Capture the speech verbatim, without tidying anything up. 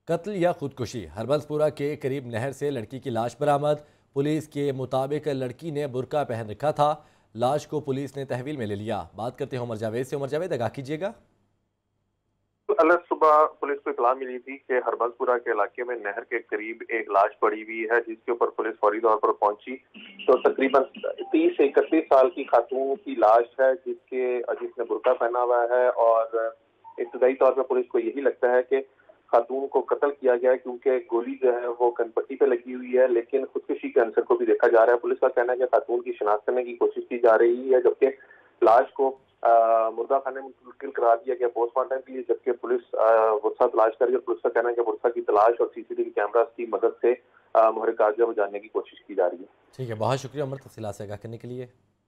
कत्ल या खुदकुशी। हरबंसपुरा के करीब नहर से लड़की की लाश बरामद। पुलिस के मुताबिक लड़की ने बुर्का पहन रखा था। लाश को पुलिस ने तहवील में ले लिया। बात करते हैं उमर जावेद से। उमर जावेद, आगाह कीजिएगा। कल सुबह पुलिस को इत्तला मिली थी कि हरबंसपुरा के इलाके में नहर के करीब एक लाश पड़ी हुई है, जिसके ऊपर पुलिस फौरी तौर पर पहुंची तो तकरीबन तीस से इकतीस साल की खातून की लाश है, जिसके जिसने बुर्का पहना हुआ है। और इब्तदाई तौर पर पुलिस को यही लगता है कि खातून को कत्ल किया गया है, क्योंकि गोली जो है वो कनपट्टी पे लगी हुई है, लेकिन खुदकुशी के अंसर को भी देखा जा रहा है। पुलिस का कहना है कि खातून की शिनाख्त करने की कोशिश की जा रही है, जबकि लाश को मुर्दा खाने में मुंतकिल करा दिया गया पोस्टमार्टम के लिए, जबकि पुलिस वर्षा तलाश कर रही है। पुलिस का कहना है कि वर्षा की तलाश और सीसीटीवी कैमरा की मदद से मुहर्रिक कागजात को जानने की कोशिश की जा रही है। ठीक है, बहुत शुक्रिया उमर, तफसीलात से आगाह करने के लिए।